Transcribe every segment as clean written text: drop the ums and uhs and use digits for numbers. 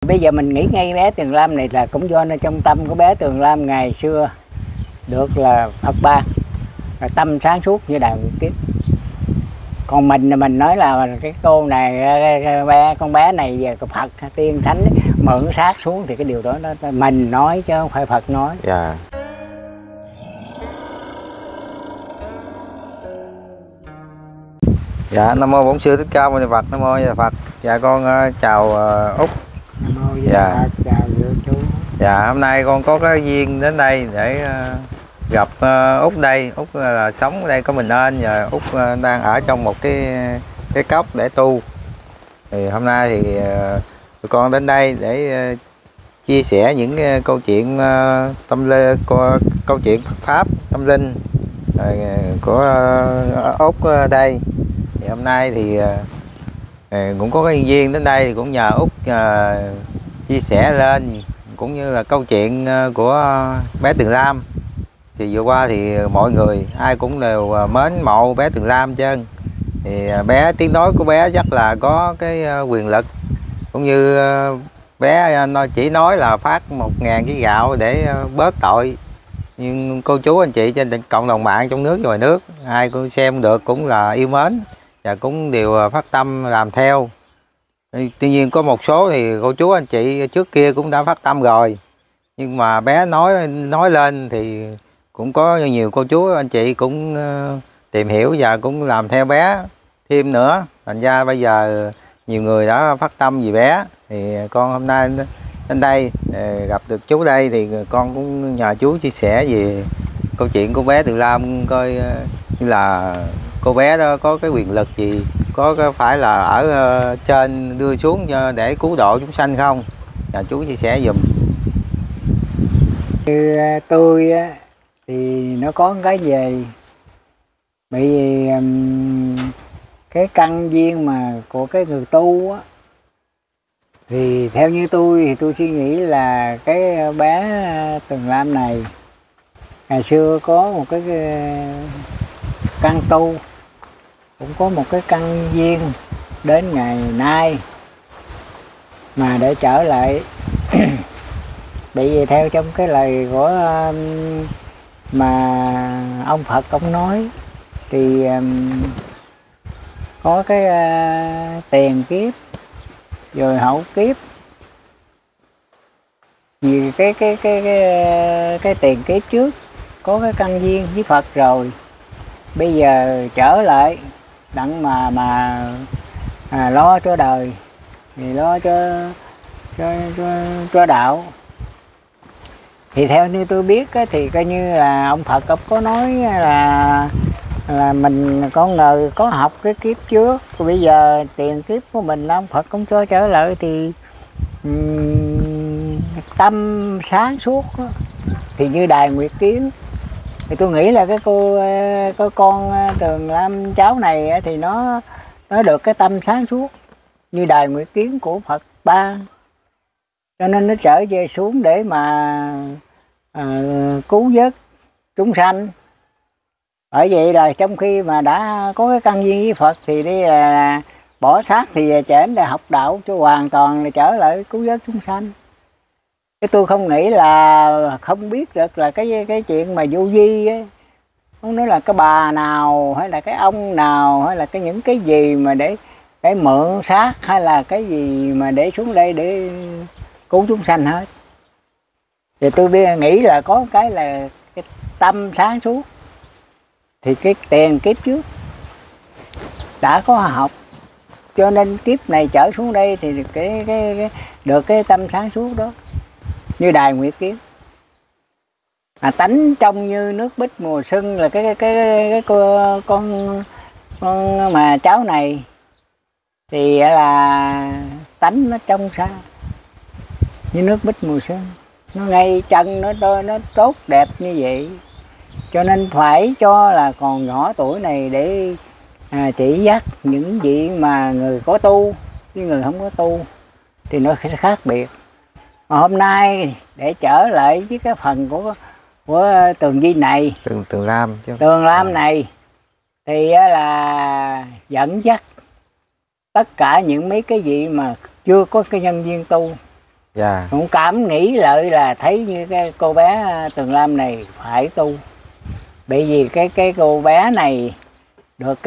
bây giờ mình nghĩ ngay bé Tường Lam này là cũng do nó trong tâm của bé Tường Lam ngày xưa được là Phật ban, tâm sáng suốt như Đài Nguyệt Kiếp. Còn mình nói là cái cô này, con bé này về Phật tiên thánh mượn xác xuống thì cái điều đó mình nói chứ không phải Phật nói. Dạ. Dạ, Nam mô Bổn Sư Thích Ca Mâu Ni Phật. Nam mô A Di Đà Phật. Dạ con chào Út. Nam mô A Di Đà Phật. Chào chú. Dạ, hôm nay con có cái duyên đến đây để gặp Út đây. Út là sống ở đây có mình anh, và Út đang ở trong một cái cốc để tu. Thì hôm nay thì tụi con đến đây để chia sẻ những câu chuyện câu chuyện Phật pháp tâm linh của Út đây. Thì hôm nay thì cũng có cái duyên đến đây, thì cũng nhờ Út chia sẻ lên cũng như là câu chuyện của bé Tường Lam. Thì vừa qua thì mọi người ai cũng đều mến mộ bé Tường Lam trơn. Thì bé, tiếng nói của bé chắc là có cái quyền lực, cũng như bé chỉ nói là phát 1000 cái gạo để bớt tội. Nhưng cô chú anh chị trên cộng đồng mạng trong nước và ngoài nước ai cũng xem được cũng là yêu mến và cũng đều phát tâm làm theo. Tuy nhiên có một số thì cô chú anh chị trước kia cũng đã phát tâm rồi, nhưng mà bé nói lên thì cũng có nhiều cô chú anh chị cũng tìm hiểu và cũng làm theo bé thêm nữa. Thành ra bây giờ nhiều người đã phát tâm vì bé. Thì con hôm nay đến đây gặp được chú đây thì con cũng nhờ chú chia sẻ về câu chuyện của bé Tường Lam, coi như là cô bé đó có cái quyền lực gì, có phải là ở trên đưa xuống để cứu độ chúng sanh không? Nhờ chú chia sẻ giùm. Như tôi thì nó có cái gì, bởi vì cái căn duyên mà của cái người tu á, thì theo như tôi thì tôi suy nghĩ là cái bé Tường Lam này ngày xưa có một cái căn tu, cũng có một cái căn duyên đến ngày nay mà để trở lại. Bởi vì theo trong cái lời của mà ông Phật ông nói thì có cái tiền kiếp rồi hậu kiếp. Vì cái tiền kiếp trước có cái căn duyên với Phật rồi, bây giờ trở lại đặng mà lo cho đời, thì lo cho đạo. Thì theo như tôi biết á, thì coi như là ông Phật ông có nói là mình con người có học cái kiếp trước, rồi bây giờ tiền kiếp của mình ông Phật cũng cho trở lại thì tâm sáng suốt đó. Thì như Đài Nguyệt Kiếm thì tôi nghĩ là cái con Tường Lam cháu này thì nó được cái tâm sáng suốt như Đài Nguyệt Kiếm của Phật ban, cho nên nó trở về xuống để mà cứu vớt chúng sanh. Bởi vậy là trong khi mà đã có cái căn duyên với Phật thì đi bỏ xác thì về trển để học đạo cho hoàn toàn là trở lại cứu vớt chúng sanh. Cái tôi không nghĩ là không biết được là cái chuyện mà vô vi ấy, không nói là cái bà nào hay là cái ông nào hay là những cái gì mà để mượn xác hay là cái gì mà để xuống đây để cứu chúng sanh hết. Thì tôi nghĩ là có cái là cái tâm sáng suốt, thì cái tiền kiếp trước đã có học, cho nên kiếp này trở xuống đây thì được cái tâm sáng suốt đó như Đài Nguyệt Kiếm. Tánh trong như nước bích mùa xuân là cái con mà cháu này thì là tánh nó trong sáng như nước bích mùa xuân, nó ngay chân nó tốt đẹp như vậy. Cho nên phải cho là còn nhỏ tuổi này để chỉ dắt những vị mà người có tu với người không có tu thì nó sẽ khác biệt. Mà hôm nay để trở lại với cái phần của Tường Vi này, Tường Lam chứ. Tường Lam này thì là dẫn dắt tất cả những mấy cái vị mà chưa có cái nhân duyên tu Dạ. Cũng cảm nghĩ lại là thấy như cái cô bé Tường Lam này phải tu, bởi vì cái cô bé này được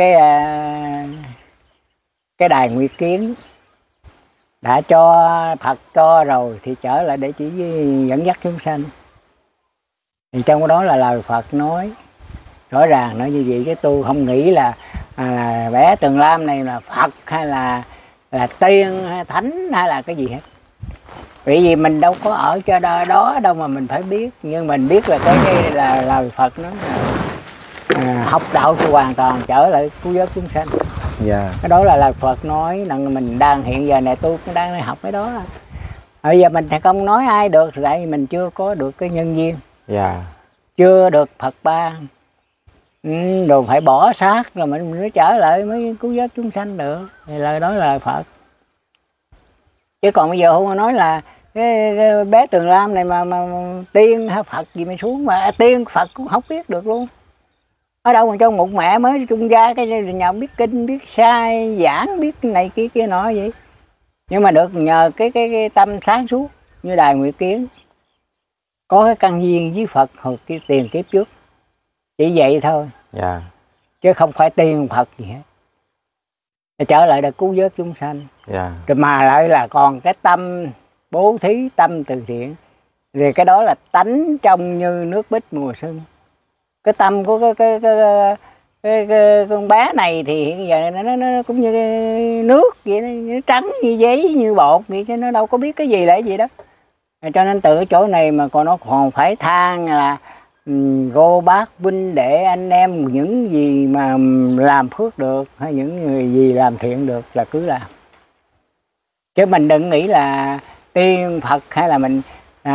cái đài Nguyệt Kiến đã cho Phật cho rồi thì trở lại để chỉ dẫn dắt chúng sanh. Thì trong đó là lời Phật nói rõ ràng nói như vậy, chứ tôi không nghĩ là bé Tường Lam này là Phật hay là tiên hay thánh hay là cái gì hết. Bởi vì mình đâu có ở cho đó đâu mà mình phải biết, nhưng mình biết là cái là lời Phật nói là học đạo thì hoàn toàn trở lại cứu vớt chúng sanh. Dạ. Cái đó là lời Phật nói, là mình đang hiện giờ này tôi cũng đang học cái đó. Bây giờ mình không nói ai được, tại vì mình chưa có được cái nhân duyên. Dạ. Chưa được Phật ban. Rồi phải bỏ xác rồi mình mới trở lại mới cứu vớt chúng sanh được. Thì lời đó là Phật. Chứ còn bây giờ không nói là cái bé Tường Lam này mà tiên hay Phật gì mới xuống, mà tiên Phật cũng không biết được luôn. Ở đâu mà trong một mẹ mới trung gia cái nhà biết kinh, biết sai, giảng, biết này kia nọ vậy. Nhưng mà được nhờ cái tâm sáng suốt như đài Nguyệt Kiến, có cái căn duyên với Phật hồi cái tiền kiếp trước. Chỉ vậy thôi. Dạ. Chứ không phải tiên Phật gì hết. Trở lại để cứu vớt chúng sanh. Dạ. Rồi mà lại là còn cái tâm bố thí, tâm từ thiện. Rồi cái đó là tánh trong như nước bích mùa xuân. Cái tâm của cái con bé này thì hiện giờ nó cũng như nước vậy, nó trắng như giấy, như bột vậy, chứ nó đâu có biết cái gì là cái gì đó. Cho nên từ cái chỗ này mà còn nó còn phải than là cô bác huynh đệ anh em những gì mà làm phước được, hay những người gì làm thiện được là cứ làm. Chứ mình đừng nghĩ là tiên Phật hay là mình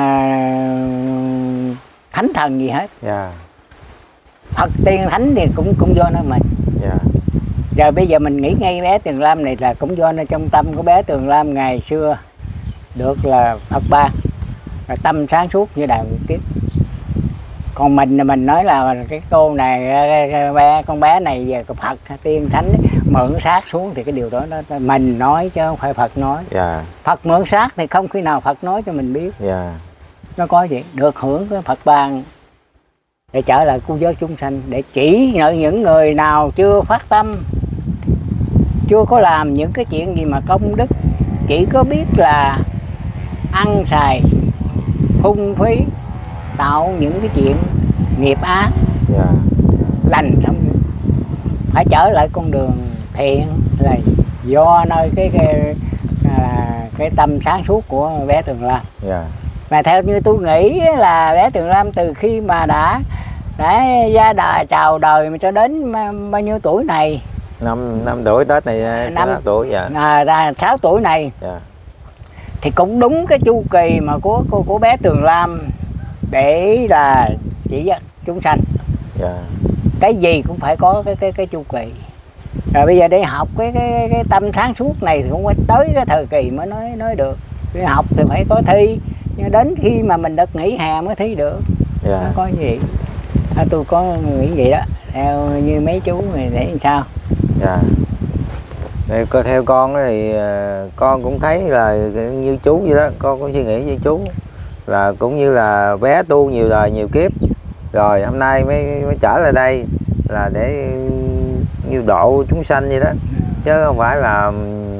thánh thần gì hết. Dạ. Phật tiên thánh thì cũng do nó mình. Dạ. Giờ bây giờ mình nghĩ ngay bé Tường Lam này là cũng do nó trong tâm của bé Tường Lam ngày xưa được là Phật ban, là tâm sáng suốt như đài Nguyệt Kiến. Còn mình nói là cái cô này, con bé này giờ Phật tiên thánh mượn xác xuống thì cái điều đó nó mình nói chứ không phải Phật nói. Dạ. Phật mượn xác thì không khi nào Phật nói cho mình biết. Dạ. Nó có gì được hưởng cái Phật ban để trở lại cứu vớt chúng sanh, để chỉ những người nào chưa phát tâm, chưa có làm những cái chuyện gì mà công đức, chỉ có biết là ăn xài phung phí, tạo những cái chuyện nghiệp ác. Dạ. Lành không, phải trở lại con đường thiện là do nơi cái tâm sáng suốt của bé Tường Lam. Dạ. Mà theo như tôi nghĩ là bé Tường Lam từ khi mà đã ra đời chào đời mà cho đến bao nhiêu tuổi này, năm tuổi Tết này 6 tuổi. Dạ. Ra 6 tuổi này. Dạ. Thì cũng đúng cái chu kỳ mà của bé Tường Lam để là chỉ dắt chúng sanh. Dạ. Cái gì cũng phải có cái chu kỳ. Rồi bây giờ để học cái tâm sáng suốt này thì cũng phải tới cái thời kỳ mới nói được. Đi học thì phải có thi, nhưng đến khi mà mình được nghỉ hè mới thi được. Dạ. Nó có gì. Tôi có nghĩ vậy đó, theo như mấy chú này để làm sao. Dạ. Theo con thì con cũng thấy là như chú vậy đó, con cũng suy nghĩ như chú là cũng như là bé tu nhiều đời nhiều kiếp rồi hôm nay mới trở lại đây là để như độ chúng sanh vậy đó, chứ không phải là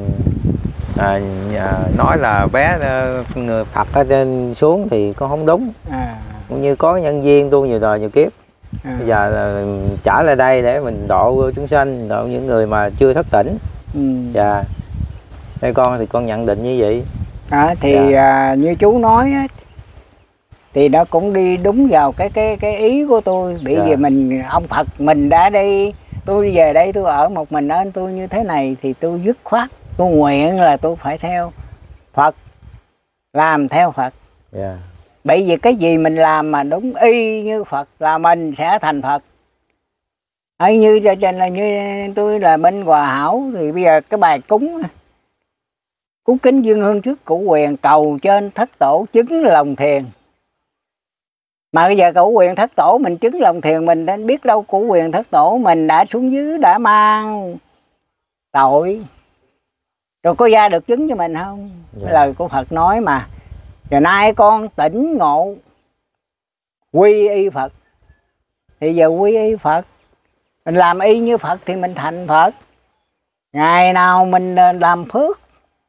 nói là bé người Phật ở trên xuống thì con không đúng. Cũng như có nhân viên tu nhiều đời nhiều kiếp, bây giờ là trở lại đây để mình độ chúng sanh, độ những người mà chưa thức tỉnh. Dạ. Đây con thì con nhận định như vậy. Thì như chú nói á, thì nó cũng đi đúng vào cái ý của tôi. Bởi vì mình ông Phật mình đã đi, tôi về đây tôi ở một mình nên tôi như thế này thì tôi dứt khoát, tôi nguyện là tôi phải theo Phật, làm theo Phật. Bởi vì cái gì mình làm mà đúng y như Phật là mình sẽ thành Phật. Hay như tôi là bên Hòa Hảo thì bây giờ cái bài cúng kính dương hương trước cụ quyền, cầu trên thất tổ chứng lòng thiền. Mà bây giờ cụ quyền thất tổ mình chứng lòng thiền, mình nên biết đâu cụ quyền thất tổ mình đã xuống dưới đã mang tội rồi có ra được chứng cho mình không? Lời của Phật nói mà Giờ nay con tỉnh ngộ quy y Phật, thì giờ quy y Phật, mình làm y như Phật thì mình thành Phật. Ngày nào mình làm phước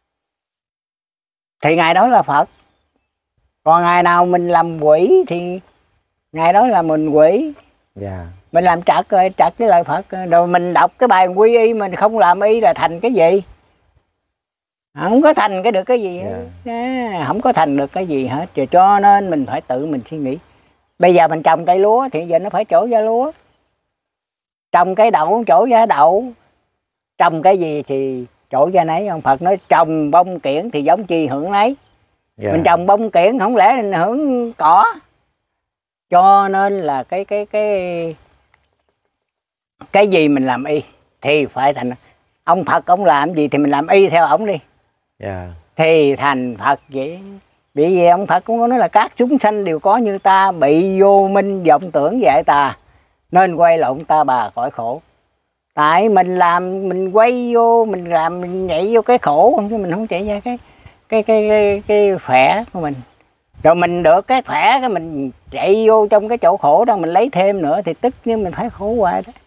thì ngày đó là Phật, còn ngày nào mình làm quỷ thì ngày đó là mình quỷ. Mình làm trật rồi, trật với lời Phật. Rồi mình đọc cái bài quy y mình không làm y là thành cái gì? Không có thành cái được cái gì hết. Không có thành được cái gì hết. Cho nên mình phải tự mình suy nghĩ. Bây giờ mình trồng cây lúa thì giờ nó phải trổ ra lúa, trồng cây đậu trổ ra đậu, trồng cái gì thì trổ ra nấy. Ông Phật nói trồng bông kiển thì giống chi hưởng nấy. Mình trồng bông kiển không lẽ mình hưởng cỏ. Cho nên là cái gì mình làm y thì phải thành. Ông Phật ông làm gì thì mình làm y theo ông đi, thì thành Phật vậy. Bởi vì ông Phật cũng có nói là các chúng sanh đều có như ta, bị vô minh vọng tưởng dạy tà, nên quay lộn ta bà khỏi khổ. Tại mình làm, mình quay vô, mình làm, mình nhảy vô cái khổ, chứ mình không chạy ra cái khỏe của mình. Rồi mình được cái khỏe, cái mình chạy vô trong cái chỗ khổ đó, mình lấy thêm nữa thì tức như mình phải khổ hoài đó.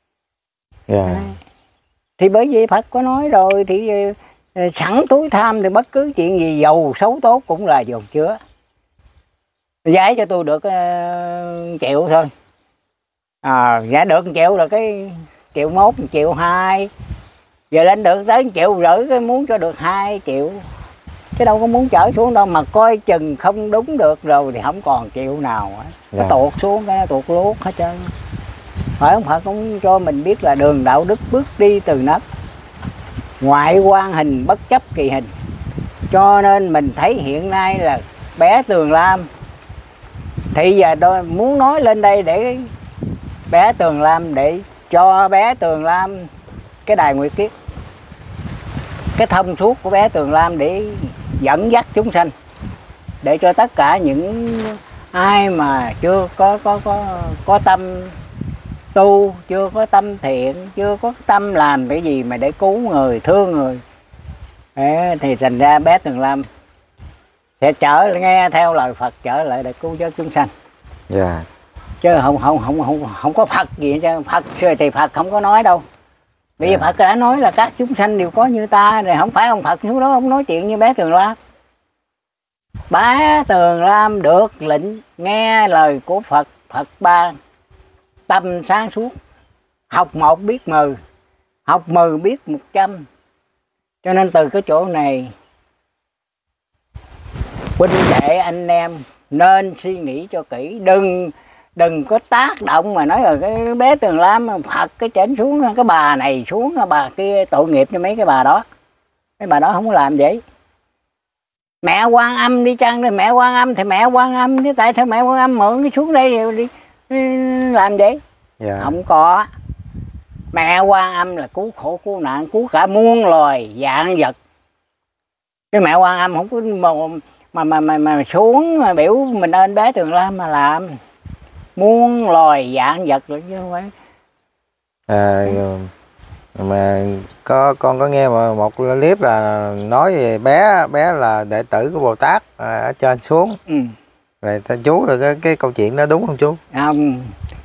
Thì bởi vì Phật có nói rồi, thì sẵn túi tham thì bất cứ chuyện gì giàu xấu tốt cũng là dầu chứa. Giải cho tôi được triệu thôi, giải được 1 triệu rồi cái 1,1 triệu, 1,2 triệu, giờ lên được tới 1,5 triệu, cái muốn cho được 2 triệu, chứ đâu có muốn chở xuống đâu. Mà coi chừng không đúng được rồi thì không còn triệu nào nó tuột xuống, cái nó tuột luốt hết trơn. Phải ông Phật cũng cho mình biết là đường đạo đức bước đi từ nấc, ngoại quan hình bất chấp kỳ hình. Cho nên mình thấy hiện nay là bé Tường Lam, thì giờ tôi muốn nói lên đây để bé Tường Lam, để cho bé Tường Lam cái đài Nguyệt Kiết, cái thông suốt của bé Tường Lam để dẫn dắt chúng sanh, để cho tất cả những ai mà chưa có tâm tu, chưa có tâm thiện, chưa có tâm làm cái gì mà để cứu người, thương người, thì thành ra bé Tường Lam sẽ nghe theo lời Phật trở lại để cứu cho chúng sanh. Chứ không có Phật gì chứ. Phật thì Phật không có nói đâu. Bây giờ Phật đã nói là các chúng sanh đều có như ta, rồi không phải ông Phật lúc đó không nói chuyện như bé Tường Lam. Bé Tường Lam được lệnh nghe lời của Phật, Phật ban tâm sáng suốt, học 1 biết 10, học 10 biết 100. Cho nên từ cái chỗ này huynh đệ anh em nên suy nghĩ cho kỹ, đừng có tác động mà nói rồi cái bé Tường Lam Phật cái chỉnh xuống, cái bà này xuống, cái bà kia tội nghiệp cho mấy cái bà đó. Mấy bà đó không có làm vậy. Mẹ Quan Âm đi chăng, mẹ Quan Âm thì mẹ Quan Âm, chứ tại sao mẹ Quan Âm mượn cái xuống đây đi làm vậy? Không có. Mẹ Quan Âm là cứu khổ cứu nạn, cứu cả muôn loài vạn vật. Cái mẹ Quan Âm không có mà xuống mà biểu mình ơn bé Tường Lam mà làm muôn loài vạn vật rồi chứ không phải. Mà con có nghe một clip là nói về bé là đệ tử của Bồ Tát ở trên xuống. Về chú rồi cái câu chuyện đó đúng không chú? Không,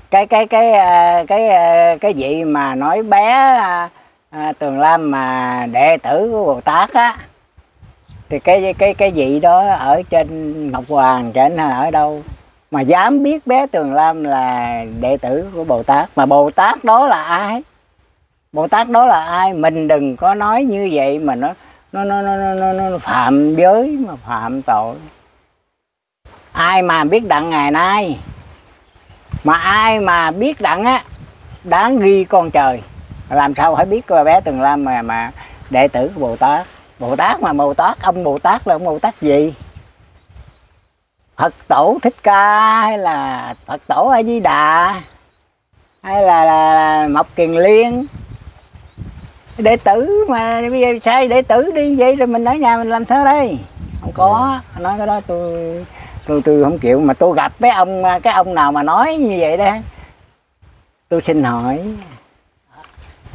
cái vị mà nói bé Tường Lam mà đệ tử của Bồ Tát á, thì cái vị đó ở trên Ngọc Hoàng trên hay ở đâu mà dám biết bé Tường Lam là đệ tử của Bồ Tát? Mà Bồ Tát đó là ai? Bồ Tát đó là ai? Mình đừng có nói như vậy mà nó phạm giới, mà phạm tội. Ai mà biết đặng ngày nay, mà ai mà biết đặng á, đáng ghi con trời. Làm sao phải biết coi bé Tường Lam mà đệ tử của Bồ Tát? Bồ Tát mà Bồ Tát, ông Bồ Tát là ông Bồ Tát gì? Phật tổ Thích Ca, hay là Phật tổ A Di Đà, hay là Mộc Kiền Liên? Đệ tử mà bây giờ sai đệ tử đi vậy rồi mình ở nhà mình làm sao đây? Không có. Nói cái đó tôi không chịu. Mà tôi gặp cái ông nào mà nói như vậy đó, tôi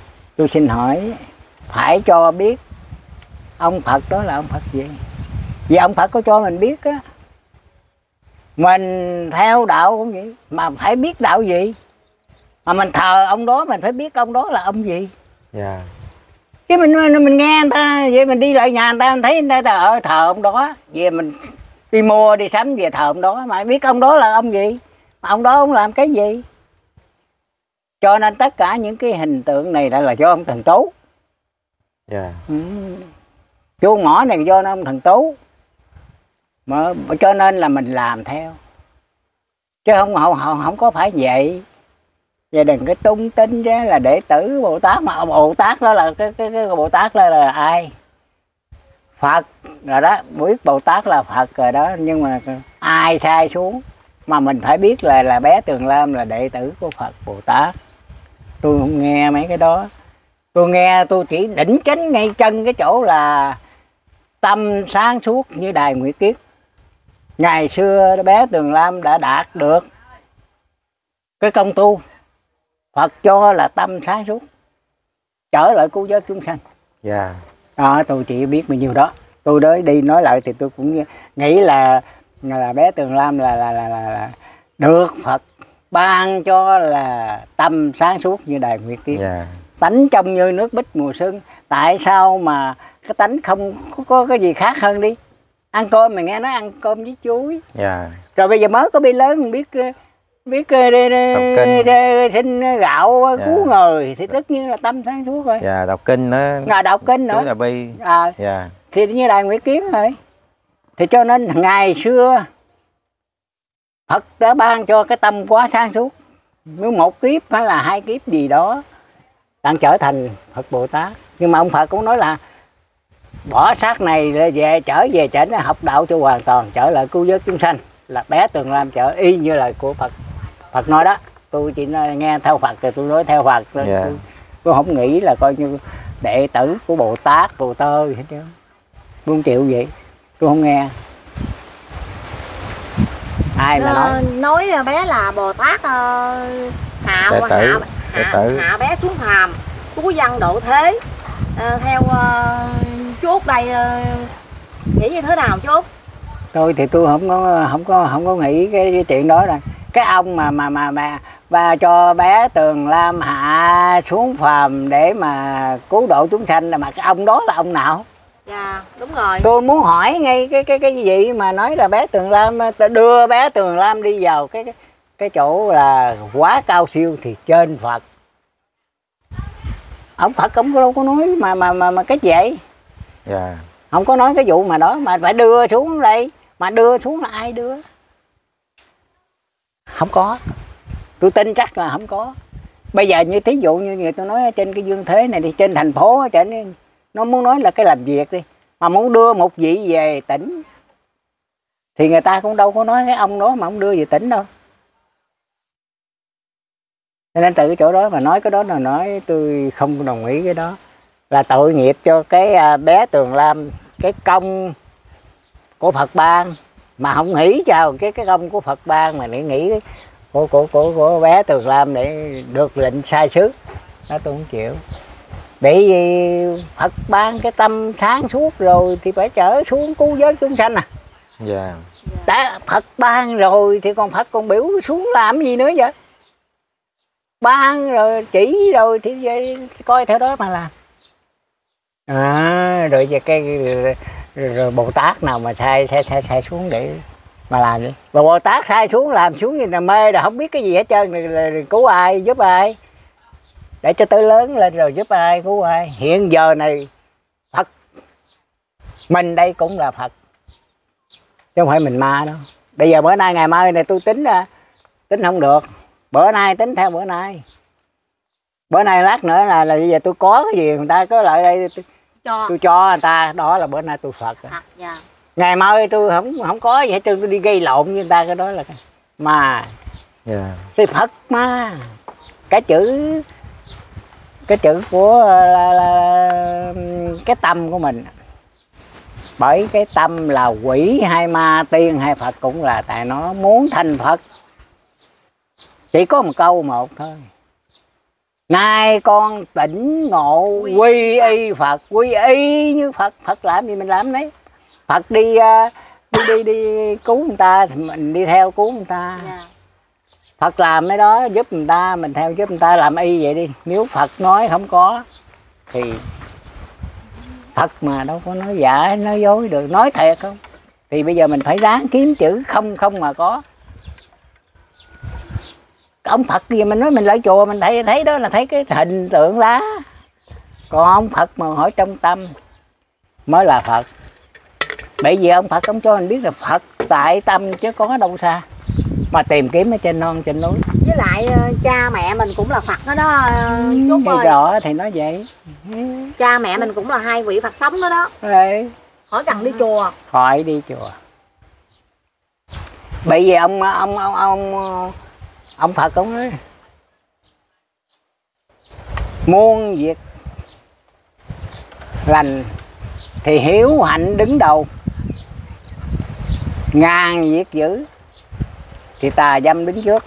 xin hỏi phải cho biết ông Phật đó là ông Phật gì? vì ông Phật có cho mình biết á. Mình theo đạo cũng vậy, mà phải biết đạo gì. Mà mình thờ ông đó mình phải biết ông đó là ông gì. Dạ. Chứ mình nghe người ta vậy, mình đi lại nhà người ta mình thấy người ta ở thờ ông đó, về mình đi mua đi sắm về thờ ông đó, mà biết ông đó là ông gì, mà ông đó ông làm cái gì. Cho nên tất cả những cái hình tượng này là do ông Thần Tú. Dạ. Chuông mỏ này do ông Thần Tú, mà cho nên là mình làm theo, chứ không có phải vậy. Và đừng cái tung tin chứ là đệ tử Bồ Tát, mà Bồ Tát đó là cái Bồ Tát đó là ai? Phật rồi đó, biết Bồ Tát là Phật rồi đó, nhưng mà ai sai xuống mà mình phải biết là bé Tường Lam là đệ tử của Phật Bồ Tát. Tôi không nghe mấy cái đó, tôi nghe tôi chỉ đỉnh chánh ngay chân cái chỗ là tâm sáng suốt như đài Nguyệt Kiết. Ngày xưa bé Tường Lam đã đạt được cái công tu, Phật cho là tâm sáng suốt, trở lại cứu vớt chúng sanh. Dạ. Tôi chỉ biết bao nhiêu đó. Tôi đối đi nói lại thì tôi cũng nghĩ là bé Tường Lam là được Phật ban cho là tâm sáng suốt như đài Nguyệt Kiết. Dạ. Tánh trong như nước bích mùa xuân. Tại sao mà cái tánh không có cái gì khác hơn đi? Ăn cơm mình nghe nói ăn cơm với chuối. Dạ. Rồi bây giờ mới có bi lớn mình biết xin gạo cứu người thì tất nhiên là tâm sáng suốt rồi. Dạ, đọc kinh nữa. Rồi đọc kinh nữa. Là bi. Dạ. Thì như đài Nguyệt Kiết rồi. Thì cho nên ngày xưa Phật đã ban cho cái tâm quá sáng suốt. Nếu một kiếp hay là hai kiếp gì đó đang trở thành Phật Bồ Tát. Nhưng mà ông Phật cũng nói là bỏ xác này về trở về trển học đạo cho hoàn toàn, trở lại cứu vớt chúng sanh. Là bé Tường Lam trở y như lời của Phật. Phật nói đó, tôi chỉ nghe theo Phật rồi tôi nói theo Phật. Yeah. Tôi không nghĩ là coi như đệ tử của Bồ Tát, Bồ Tơ hết chứ. Tôi không chịu vậy, tôi không nghe. Ai mà nói bé là Bồ Tát hạ bé xuống phàm, cứu dân độ thế. Theo chú Út đây nghĩ như thế nào chú Út? Tôi thì tôi không có nghĩ cái chuyện đó rồi. Cái ông mà cho bé Tường Lam hạ xuống phàm để mà cứu độ chúng sanh là mà cái ông đó là ông nào? Dạ, đúng rồi. Tôi muốn hỏi ngay cái gì mà nói là bé Tường Lam đưa bé Tường Lam đi vào cái chỗ là quá cao siêu thì trên Phật. Ông Phật ông đâu có nói mà cái vậy. Dạ. Không có nói cái vụ mà đó mà phải đưa xuống đây, mà đưa xuống là ai đưa? Không có. Tôi tin chắc là không có. Bây giờ như thí dụ như người tôi nói trên cái dương thế này đi, trên thành phố trên nó muốn nói là cái làm việc đi, mà muốn đưa một vị về tỉnh thì người ta cũng đâu có nói cái ông đó mà ông đưa về tỉnh đâu. Cho nên từ cái chỗ đó mà nói cái đó là nói tôi không đồng ý. Cái đó là tội nghiệp cho cái bé Tường Lam, cái công của Phật ban mà không nghĩ chào cái công của Phật ban mà để nghĩ của bé Tường Lam để được lệnh sai xứ đó. Tôi không chịu. Bởi vì Phật ban cái tâm sáng suốt rồi thì phải trở xuống cứu vớt chúng sanh à. Dạ. Đã Phật ban rồi thì còn Phật còn biểu xuống làm gì nữa vậy? Ban rồi chỉ rồi thì coi theo đó mà làm. Rồi rồi Bồ Tát nào mà sai xuống để mà làm đi. Và Bồ Tát sai xuống làm xuống như là mê rồi không biết cái gì hết trơn, rồi cứu ai giúp ai để cho tới lớn lên rồi giúp ai cứu ai. Hiện giờ này Phật mình đây cũng là Phật chứ không phải mình ma đâu. Bây giờ bữa nay ngày mai này tôi tính không được, bữa nay tính theo bữa nay. Bữa nay lát nữa là bây giờ tôi có cái gì người ta có lại đây tôi cho người ta, đó là bữa nay tôi Phật. Dạ. Ngày mai tôi không có gì hết trơn, tôi đi gây lộn với người ta, cái đó là mà. Yeah. Thì Phật ma, cái chữ của là cái tâm của mình. Bởi cái tâm là quỷ hay ma tiên hay Phật cũng là tại nó muốn thành Phật. Chỉ có một câu một thôi. Nay con tỉnh ngộ quy y Phật, quy y như Phật. Phật làm gì mình làm đấy. Phật đi cứu người ta thì mình đi theo cứu người ta. Phật làm cái đó giúp người ta, mình theo giúp người ta, làm y vậy đi. Nếu Phật nói không có thì thật mà đâu có nói giả nói dối được, nói thiệt không. Thì bây giờ mình phải ráng kiếm chữ không mà có. Ông Phật gì mình nói mình lại chùa mình thấy đó là thấy cái hình tượng lá. Còn ông Phật mà hỏi trong tâm mới là Phật. Bởi vì ông Phật ông cho mình biết là Phật tại tâm chứ có đâu xa. Mà tìm kiếm ở trên non trên núi. Với lại cha mẹ mình cũng là Phật đó đó Chúc ơi. Rõ thì nói vậy. Cha mẹ mình cũng là hai vị Phật sống đó đó. Đấy. Khỏi cần đi chùa. Khỏi đi chùa. Bởi vì ông Phật ông nói muôn việc lành thì hiếu hạnh đứng đầu, ngàn việc dữ thì tà dâm đứng trước.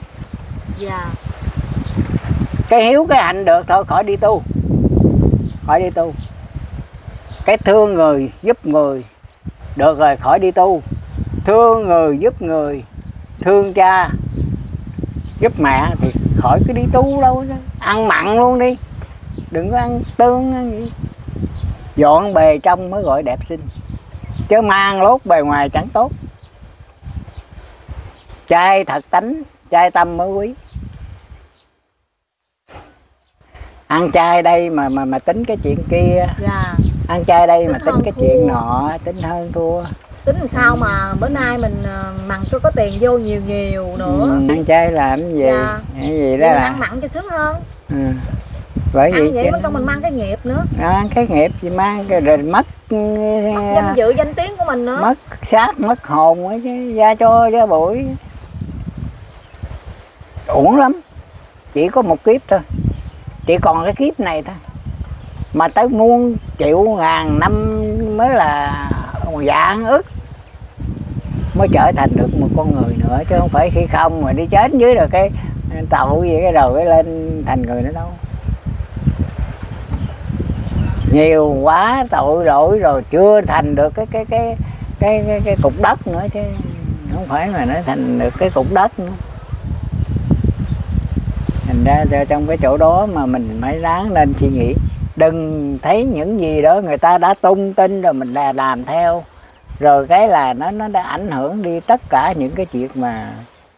Cái hiếu cái hạnh được thôi, khỏi đi tu. Khỏi đi tu. Cái thương người giúp người được rồi, khỏi đi tu. Thương người giúp người, thương cha giúp mẹ thì khỏi cứ đi tu đâu. Ăn mặn luôn đi, đừng có ăn tương ăn gì. Dọn bề trong mới gọi đẹp xinh, chứ mang lốt bề ngoài chẳng tốt. Trai thật tánh, trai tâm mới quý. Ăn chay đây mà tính cái chuyện kia. Ăn chay đây tính mà tính cái thua. Chuyện nọ, tính hơn thua. Tính làm sao mà bữa nay mình mặn cho có tiền vô nhiều nữa. Ăn chay làm cái gì? Cái gì đó là ăn mặn cho sướng hơn. Bởi ăn vậy mới con mình mang cái nghiệp nữa. Ăn cái nghiệp gì mang rồi mất danh dự danh tiếng của mình nữa. Mất xác mất hồn ấy chứ, ra cho ra bụi. Uổng lắm. Chỉ có một kiếp thôi. Chỉ còn cái kiếp này thôi. Mà tới muôn triệu ngàn năm mới là vạn ức mới trở thành được một con người nữa, chứ không phải khi không mà đi chết dưới rồi cái tội gì cái rồi cái lên thành người nữa đâu. Nhiều quá tội lỗi rồi chưa thành được cái cục đất nữa, chứ không phải mà nó thành được cái cục đất nữa. Thành ra trong cái chỗ đó mà mình phải ráng lên suy nghĩ, đừng thấy những gì đó người ta đã tung tin rồi mình làm theo, rồi cái là nó đã ảnh hưởng đi tất cả những cái chuyện mà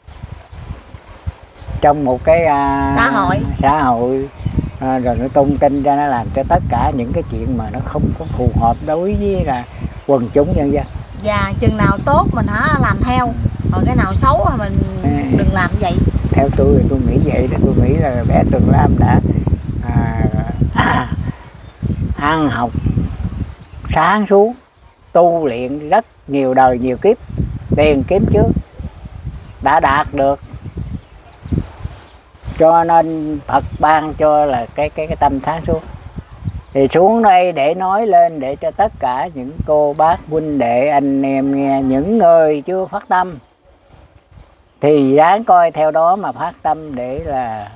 trong một cái xã hội rồi nó tung tin ra, nó làm cho tất cả những cái chuyện mà nó không có phù hợp đối với là quần chúng nhân dân. Và chừng nào tốt mình làm theo, còn cái nào xấu thì mình đừng làm vậy. Theo tôi thì tôi nghĩ vậy đó. Tôi nghĩ là bé Tường Lam đã ăn học sáng suốt, tu luyện rất nhiều đời nhiều kiếp, tiền kiếp trước đã đạt được, cho nên Phật ban cho là cái tâm sáng suốt. Thì xuống đây để nói lên để cho tất cả những cô bác huynh đệ anh em nghe, những người chưa phát tâm thì ráng coi theo đó mà phát tâm để là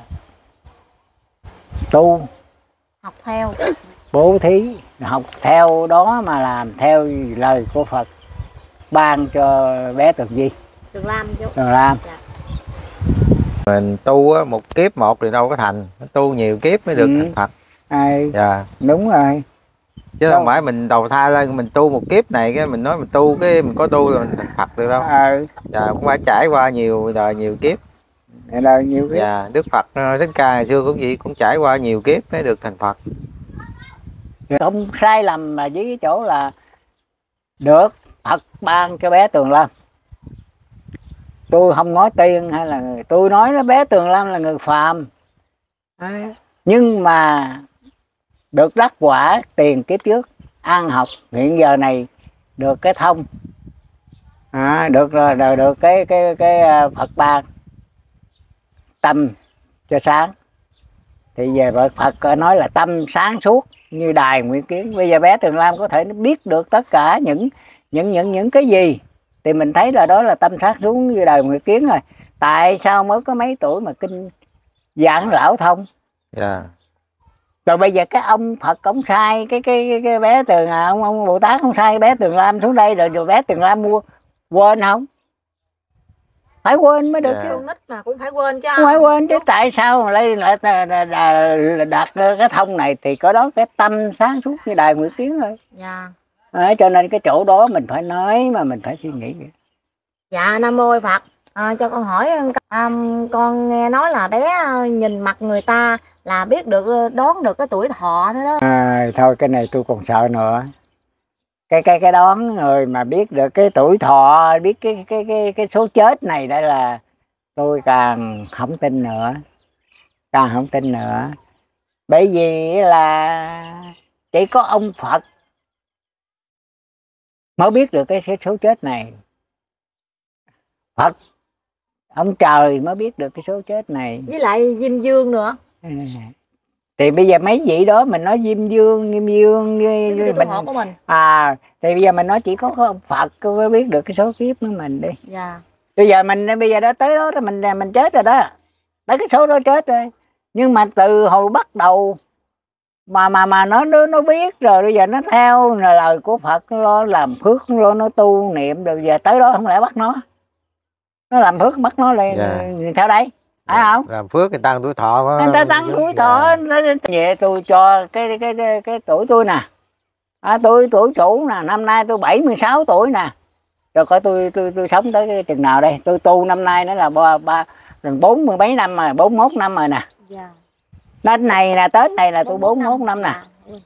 tu, học theo, bố thí, học theo đó mà làm theo lời của Phật ban cho bé Tường Lam. Dạ. Mình tu một kiếp một thì đâu có thành, tu nhiều kiếp mới được thành Phật. Dạ. Đúng rồi. Chứ không phải mình đầu thai lên mình tu một kiếp này cái mình nói mình tu cái mình có tu rồi mình thành Phật được đâu. Dạ, cũng phải trải qua nhiều đời nhiều kiếp. Dạ, Đức Phật Thích Ca ngày xưa cũng vậy, cũng trải qua nhiều kiếp mới được thành Phật. Không sai lầm là với cái chỗ là được Phật ban cho bé Tường Lam. Tôi không nói tiên hay là tôi nói nó bé Tường Lam là người phàm. Nhưng mà được đắc quả tiền kiếp trước, ăn học hiện giờ này được cái thông, được cái Phật ban tâm cho sáng. Thì về Phật nói là tâm sáng suốt như đài nguyện kiến. Bây giờ bé Tường Lam có thể nó biết được tất cả những cái gì thì mình thấy là đó là tâm sáng suốt như đài nguyện kiến rồi. Tại sao mới có mấy tuổi mà kinh giảng lão thông? Rồi bây giờ cái ông Phật ông sai cái bé Tường ông Bồ Tát không sai bé Tường Lam xuống đây, rồi bé Tường Lam mua quên không? Phải quên mới được chứ. Con nít mà cũng phải quên chứ. Không phải quên chứ, tại sao lại đặt cái thông này thì có đó cái tâm sáng suốt như Đài Nguyệt Tiến thôi. Dạ. Cho nên cái chỗ đó mình phải nói mà mình phải suy nghĩ. Dạ Nam Mô Phật. Cho con hỏi, con nghe nói là bé nhìn mặt người ta là biết được, đoán được cái tuổi thọ nữa đó. Thôi cái này tôi còn sợ nữa. Cái đoán người mà biết được cái tuổi thọ, biết cái số chết này đây là tôi càng không tin nữa. Càng không tin nữa. Bởi vì là chỉ có ông Phật mới biết được cái số chết này. Phật, ông trời mới biết được cái số chết này. Với lại Diêm Dương nữa. Thì bây giờ mấy vị đó mình nói Diêm Dương Tuổi thọ của mình. Thì bây giờ mình nói chỉ có ông Phật mới biết được cái số kiếp của mình đi. Dạ. Bây giờ đó tới đó mình chết rồi đó. Tới cái số đó chết rồi. Nhưng mà từ hồi bắt đầu mà nó biết rồi, bây giờ nó theo lời của Phật, nó làm phước, nó tu niệm, rồi giờ tới đó không lẽ bắt nó làm phước bắt nó lên sao đây, phải không? Làm phước người tăng tuổi thọ, người ta tăng tuổi thọ. Vậy tôi cho cái tuổi tôi nè, tuổi chủ nè, năm nay tôi 76 tuổi nè, rồi coi tôi sống tới cái chừng nào đây. Tôi tu năm nay nó là 40 mấy năm rồi, 41 năm rồi nè. Đến này là Tết này là tôi 41 năm nè.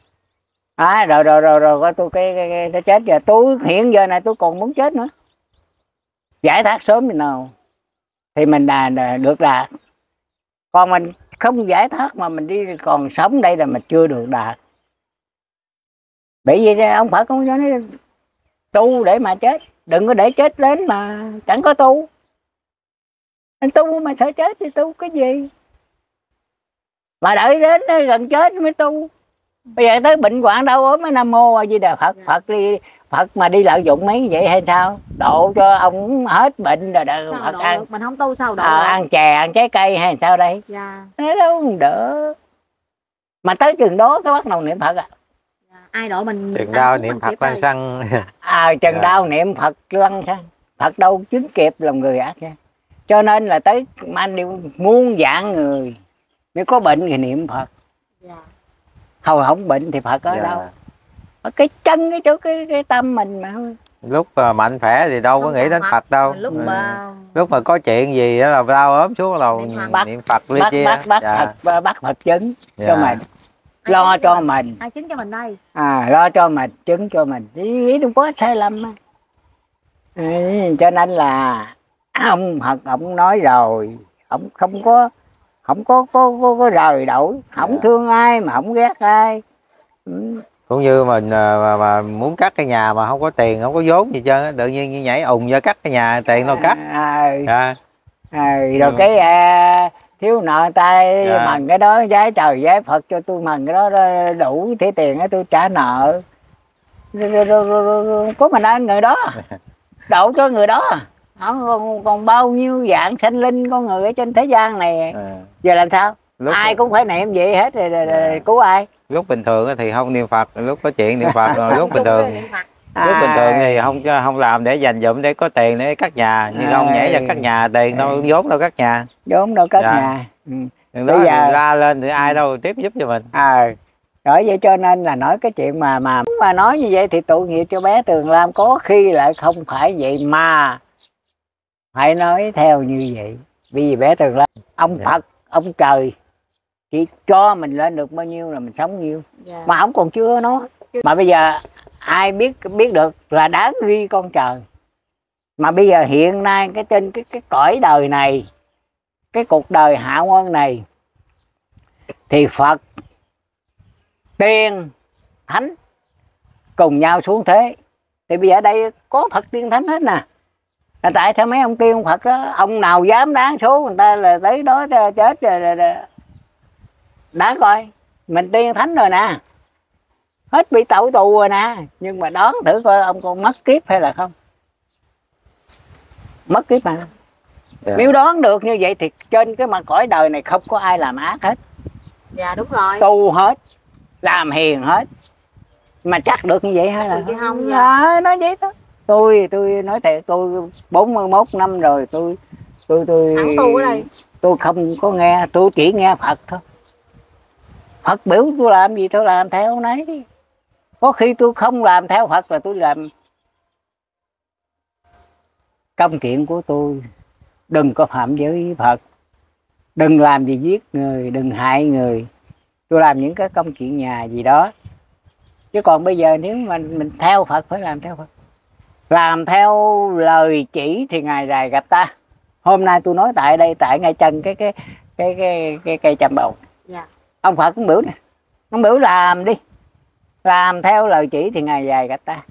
Rồi coi tôi cái chết giờ. Tôi hiện giờ này tôi còn muốn chết nữa. Giải thoát sớm thì nào thì mình được đạt. Còn mình không giải thoát mà mình đi còn sống đây là mình chưa được đạt. Bởi vì ông Phật không cho nói tu để mà chết, đừng có để chết đến mà chẳng có tu. Anh tu mà sợ chết thì tu cái gì? Mà đợi đến gần chết mới tu. Bây giờ tới bệnh hoạn đâu ốm mới Nam Mô A Di Đà Phật. Phật mà đi lợi dụng mấy vậy hay sao? Độ cho ông hết bệnh rồi Phật ăn. Mình không tu sao độ ăn chè, ăn trái cây hay sao đây? Thế đâu không đỡ. Mà tới chừng đó cái bắt đầu niệm Phật ai độ mình chừng đau niệm Phật lăng xăng. Chừng đau niệm Phật lăng xăng. Phật đâu chứng kịp lòng người ác nha. Cho nên là tới man điều muôn dạng người, nếu có bệnh thì niệm Phật. Hầu không bệnh thì Phật ở đâu? Ở cái chân, cái chỗ cái tâm mình mà. Lúc mạnh khỏe thì đâu có nghĩ đến Phật đâu. Lúc mà có chuyện gì đó là đau ốm xuống là niệm Phật đi chia. Bắt Phật chứng cho mình, lo cho mình. Ai chứng cho mình đây? Lo cho mình, chứng cho mình. Ý không có sai lầm. Cho nên là ông Phật ông nói rồi, ông không có rời đổi, không thương ai mà không ghét ai. Cũng như mình mà muốn cắt cái nhà mà không có tiền, không có vốn gì trơn, tự nhiên như nhảy ùng ra cắt cái nhà, tiền đâu cắt. Rồi cái thiếu nợ tay mần cái đó, giái trời giái Phật cho tôi mần cái đó đủ thế tiền tôi trả nợ. Có mình anh người đó đổ cho người đó. Còn bao nhiêu dạng sinh linh con người ở trên thế gian này. Giờ làm sao? Ai cũng phải niệm vậy hết rồi cứu ai? Lúc bình thường thì không niệm Phật, lúc có chuyện niệm Phật. Lúc bình thường thì không làm để dành dụm để có tiền để cắt nhà, nhưng không nhảy ra cắt nhà, tiền đâu, vốn đâu cắt nhà. Vốn đâu cắt nhà. Bây giờ ra lên thì ai đâu tiếp giúp cho mình. Bởi vậy cho nên là nói cái chuyện mà nói như vậy thì tội nghiệp cho bé Tường Lam, có khi lại không phải vậy mà phải nói theo như vậy. Vì bé Tường Lam, ông Phật, ông trời chỉ cho mình lên được bao nhiêu là mình sống nhiêu. Mà ông còn chưa nói. Mà bây giờ ai biết được là đáng ghi con trời. Mà bây giờ hiện nay cái trên cái cõi đời này, cái cuộc đời hạ quân này thì Phật, tiên, thánh cùng nhau xuống thế. Thì bây giờ đây có Phật tiên thánh hết nè. Tại sao mấy ông tiên ông Phật đó, ông nào dám đáng số người ta là tới đó chết rồi. Đáng coi, mình tiên thánh rồi nè, hết bị tẩu tù rồi nè. Nhưng mà đoán thử coi ông còn mất kiếp hay là không? Mất kiếp mà. Nếu đoán được như vậy thì trên cái mặt cõi đời này không có ai làm ác hết. Dạ đúng rồi. Tu hết, làm hiền hết, mà chắc được như vậy hay là không? Dạ. nói vậy đó. Tôi nói thiệt, tôi 41 năm rồi, tôi Thẳng tu ở đây. Tôi không có nghe, tôi chỉ nghe Phật thôi. Phật biểu tôi làm gì tôi làm theo nấy. Có khi tôi không làm theo Phật là tôi làm công chuyện của tôi. Đừng có phạm giới với Phật, đừng làm gì giết người, đừng hại người. Tôi làm những cái công chuyện nhà gì đó. Chứ còn bây giờ nếu mà mình theo Phật phải làm theo Phật, làm theo lời chỉ thì ngày dài gặp ta. Hôm nay tôi nói tại đây, tại ngay chân cái cây châm bầu. Dạ. Ông Phật cũng biểu nè, ông biểu làm đi, làm theo lời chỉ thì ngày dài gặp ta.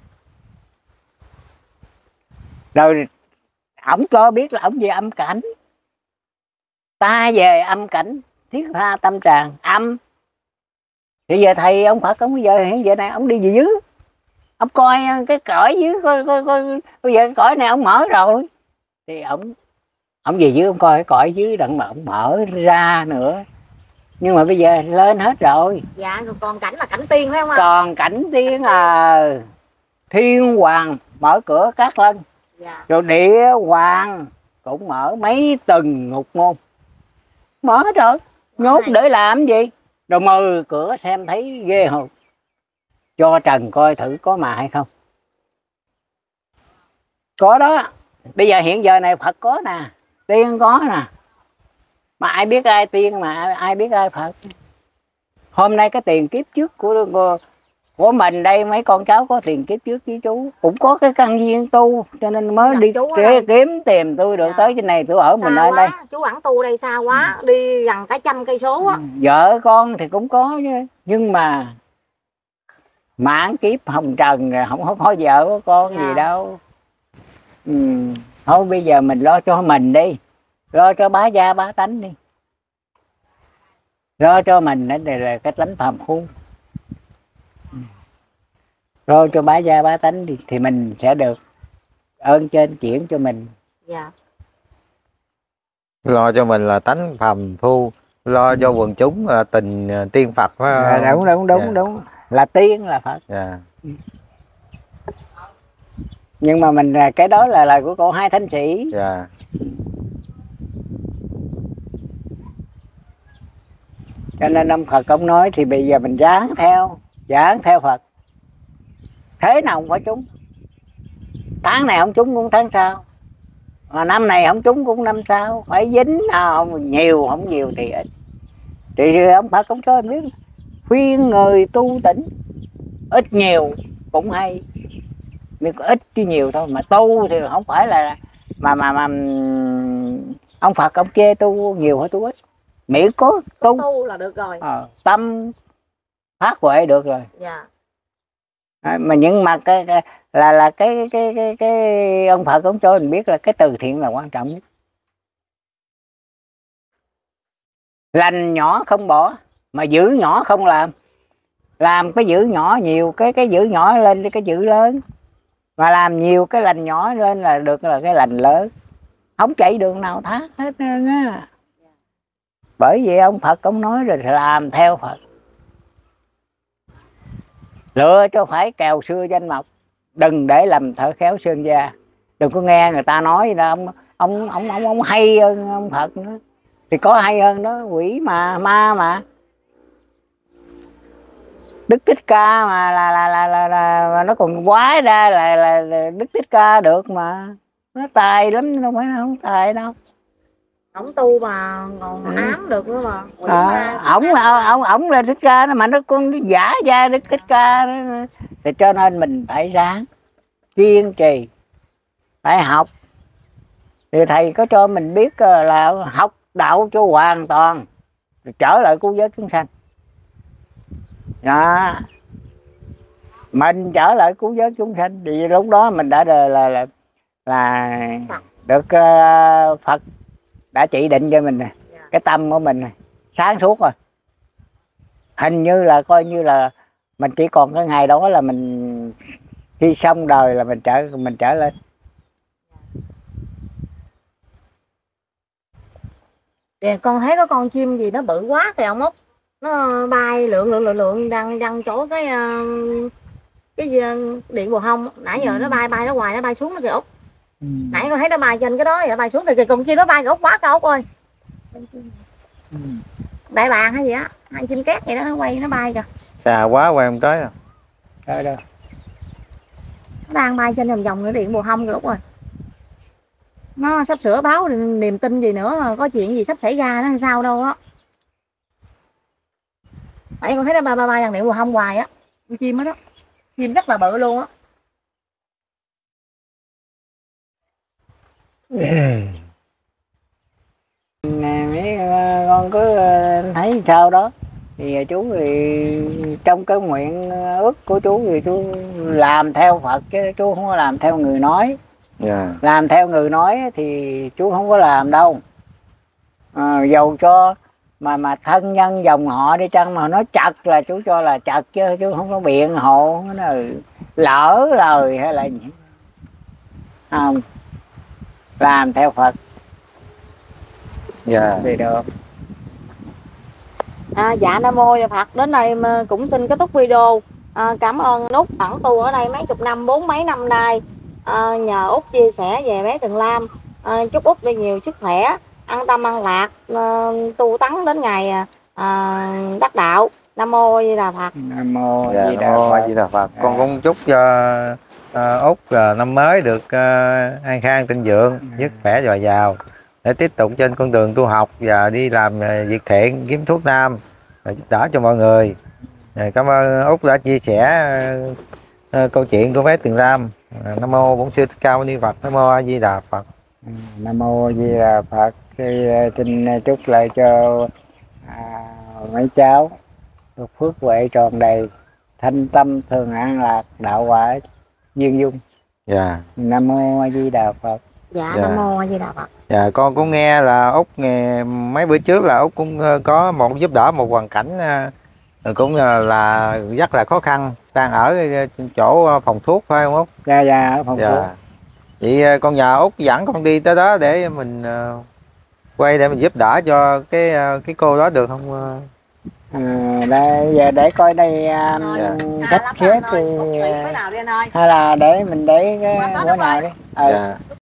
Rồi ổng cho biết là ổng về âm cảnh, ta về âm cảnh thiết tha tâm tràng âm. Thì giờ thầy ông Phật ông hiện giờ này ông đi về dưới, ông coi cái cõi dưới, coi bây giờ cái cõi này ông mở rồi thì ông về dưới ông coi cái cõi dưới đặng mà ông mở ra nữa. Nhưng mà bây giờ lên hết rồi. Dạ, còn cảnh là cảnh tiên phải không ạ? Còn cảnh tiên thiên hoàng mở cửa Cát Lân. Dạ. Rồi địa hoàng cũng mở mấy tầng ngục môn, mở hết rồi. Nhốt để làm gì? Rồi mời cửa xem thấy ghê không, cho trần coi thử có mà hay không. Có đó. Bây giờ hiện giờ này Phật có nè, tiên có nè, mà ai biết ai tiên mà ai biết ai Phật. Hôm nay cái tiền kiếp trước của mình đây, mấy con cháu có tiền kiếp trước với chú cũng có cái căn duyên tu, cho nên mới đi kiếm tìm tôi được. Dạ. Tới trên này tôi ở mình ở đây. Chú ẩn tu đây xa quá, đi gần cả 100 cây số á. Vợ con thì cũng có chứ, nhưng mà mãn kiếp hồng trần rồi, không có vợ có con gì đâu. Thôi bây giờ mình lo cho mình đi, lo cho bá gia bá tánh đi, lo cho mình đây là cái tánh phàm phu, lo cho bá gia bá tánh đi thì mình sẽ được ơn trên chuyển cho mình. Dạ. Lo cho mình là tánh phàm phu, lo cho quần chúng là tình tiên Phật phải không? Đúng là tiên là Phật. Dạ. Nhưng mà mình cái đó là lời của cô Hai Thánh Sĩ. Dạ. Cho nên ông Phật ông nói thì bây giờ mình dán theo Phật, thế nào không phải trúng. Tháng này không trúng cũng tháng sau, mà năm này không trúng cũng năm sau. Phải dính không nhiều, không nhiều thì ít. Thì ông Phật cũng cho em biết khuyên người tu tỉnh, ít nhiều cũng hay, nhưng có ít chứ nhiều thôi. Mà tu thì không phải là mà ông Phật ông chê tu nhiều hay tu ít, miễn có tu là được rồi. Tâm phát huệ được rồi. Dạ. Mà nhưng mà cái ông Phật ông cho mình biết là cái từ thiện là quan trọng nhất. Lành nhỏ không bỏ, mà giữ nhỏ không làm cái giữ nhỏ nhiều, cái giữ nhỏ lên cái giữ lớn, mà làm nhiều cái lành nhỏ lên là được, là cái lành lớn. Không chạy đường nào thác hết á. Bởi vậy ông Phật ông nói rồi làm theo Phật, lựa cho phải kèo xưa danh mộc, đừng để làm thợ khéo sơn gia. Đừng có nghe người ta nói là ông hay hơn ông Phật nữa. Thì có hay hơn đó, quỷ mà ma mà. Đức Thích Ca mà là nó còn quái ra là Đức Thích Ca được mà. Nó tài lắm, đâu phải nó không tài đâu. Ổng tu mà còn ám được nữa mà. Ổng là Thích Ca đó, mà nó con giả ra Đức Thích Ca đó. Thì cho nên mình phải ráng kiên trì, phải học. Thì thầy có cho mình biết là học đạo cho hoàn toàn, rồi trở lại cứu giới chúng sanh. Đó, mình trở lại cứu giới chúng sanh thì lúc đó mình đã là được Phật đã chỉ định cho mình này, cái tâm của mình này sáng suốt rồi. Hình như là coi như là mình chỉ còn cái ngày đó là mình khi xong đời là mình trở lên. Thì con thấy có con chim gì nó bự quá thì ông Út. nó bay lượn đang chỗ cái điện bồ hông nãy giờ nó bay nó hoài, nó bay xuống nó kìa Út. Nãy con thấy nó bay trên cái đó vậy, nó bay xuống kìa, cùng chi nó bay kìa Út, quá cao Út ơi. Đại bàng hay gì á, hai chim cát vậy đó, nó quay nó bay kìa. Xa quá quay không tới. Đó đó. Nó đang bay trên vòng vòng cái điện bồ hông kìa Út ơi. Nó sắp sửa báo niềm tin gì nữa, có chuyện gì sắp xảy ra nó sao đâu á. Tại con thấy nó bay đằng điện bồ hông hoài á, con chim đó, chim rất là bự luôn á. Mấy con cứ thấy sao đó thì chú thì trong cái nguyện ước của chú thì chú làm theo Phật chứ chú không có làm theo người nói. Làm theo người nói thì chú không có làm đâu. Dầu cho mà thân nhân dòng họ đi chăng mà nó chật là chú cho là chật chứ chú không có biện hộ nó lỡ lời hay là gì. Không, làm theo Phật thì được. Dạ Nam Mô Phật. Đến đây cũng xin kết thúc video. Cảm ơn Út ẩn tu ở đây mấy chục năm, 40 mấy năm nay. Nhờ Út chia sẻ về bé Tường Lam. Chúc Út được nhiều sức khỏe, an tâm an lạc, tu tấn đến ngày đắc đạo. Nam Mô Di Đà Phật. Nam Mô Di Đà Phật. Con cũng chúc cho Út năm mới được an khang thịnh vượng, sức khỏe dồi dào để tiếp tục trên con đường tu học và đi làm việc thiện, kiếm thuốc nam giúp đỡ cho mọi người. Cảm ơn Út đã chia sẻ câu chuyện của bé Tường Lam. Nam mô Bổn Sư Thích Ca Mâu Ni Phật. Nam mô A Di Đà Phật. Nam mô Di Đà Phật. Xin chúc lại cho mấy cháu được phước huệ tròn đầy, thanh tâm thường an lạc, đạo quả viên dung. Nam mô A Di Đà Phật. Nam mô A Di Đà Phật. Con cũng nghe là Út nghe mấy bữa trước là Út cũng có một giúp đỡ một hoàn cảnh cũng là rất là khó khăn, đang ở chỗ phòng thuốc phải không Út? Dạ ở phòng thuốc. Vậy con nhờ Út dẫn con đi tới đó để mình quay để mình giúp đỡ cho cái cô đó được không? Đây giờ để coi đây cách xếp thì hay là để mình để bữa nào đi.